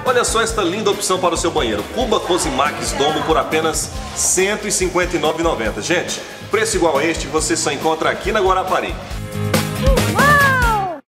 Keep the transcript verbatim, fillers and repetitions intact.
Olha só esta linda opção para o seu banheiro. Cuba Cosimax Domo por apenas cento e cinquenta e nove reais e noventa centavos. Gente, preço igual a este você só encontra aqui na Guarapari.